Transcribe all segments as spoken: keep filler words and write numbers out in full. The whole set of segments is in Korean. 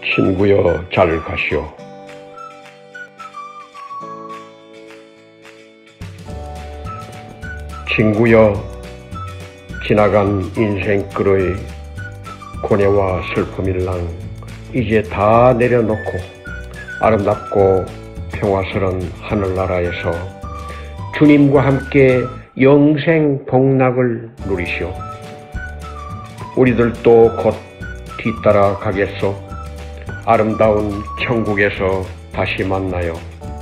친구여 잘 가시오. 친구여 지나간 인생길의 고뇌와 슬픔일랑 이제 다 내려놓고 아름답고 평화스러운 하늘나라에서 주님과 함께 영생 복락을 누리시오. 우리들도 곧 뒤따라 가겠소. 아름다운 천국에서 다시 만나요.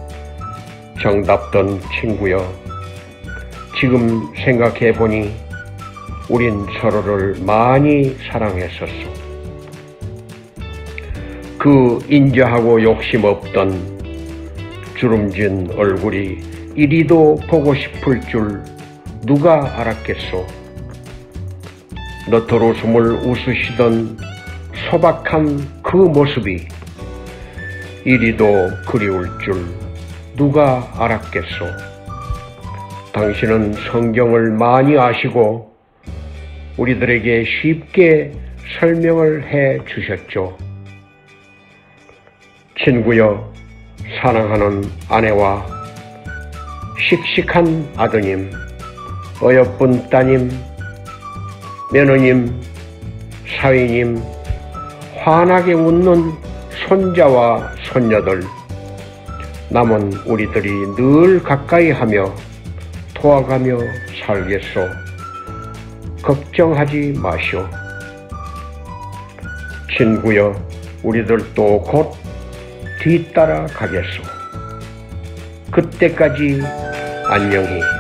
정답던 친구여, 지금 생각해보니 우린 서로를 많이 사랑했었소. 그 인자하고 욕심 없던 주름진 얼굴이 이리도 보고 싶을 줄 누가 알았겠소. 너털웃음을 웃으시던 소박한 그 모습이 이리도 그리울 줄 누가 알았겠소. 당신은 성경을 많이 아시고 우리들에게 쉽게 설명을 해 주셨죠. 친구여, 사랑하는 아내와 씩씩한 아드님, 어여쁜 따님, 며느님, 사위님, 환하게 웃는 손자와 손녀들, 남은 우리들이 늘 가까이 하며 도와가며 살겠소. 걱정하지 마시오. 친구여, 우리들도 곧 뒤따라 가겠소. 그때까지 안녕히.